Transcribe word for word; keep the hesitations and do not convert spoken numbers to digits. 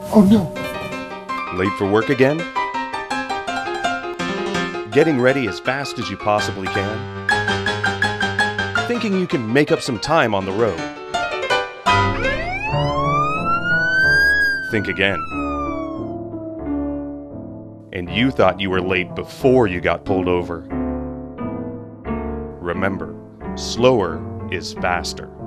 Oh no. Late for work again? Getting ready as fast as you possibly can? Thinking you can make up some time on the road? Think again. And you thought you were late before you got pulled over. Remember, slower is faster.